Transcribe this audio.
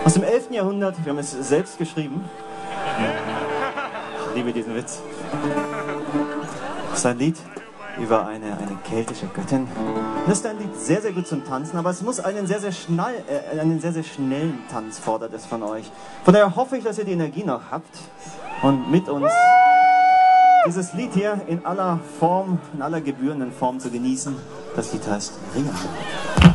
Aus dem 11. Jahrhundert, wir haben es selbst geschrieben. Ich liebe diesen Witz. Das ist ein Lied über eine keltische Göttin. Das ist ein Lied sehr, sehr gut zum Tanzen, aber es muss einen sehr, sehr schnellen Tanz fordert es von euch. Von daher hoffe ich, dass ihr die Energie noch habt und mit uns dieses Lied hier in aller Form, in aller gebührenden Form zu genießen. Das Lied heißt Ringer.